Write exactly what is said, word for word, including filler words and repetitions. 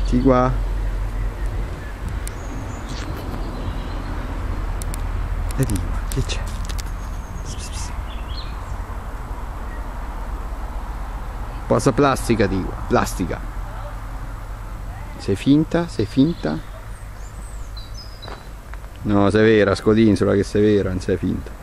Metti qua. Vedi qua, che c'è? Posa plastica di qua, plastica. Sei finta? Sei finta? No, sei vera, scodinzola che sei vera, non sei finta.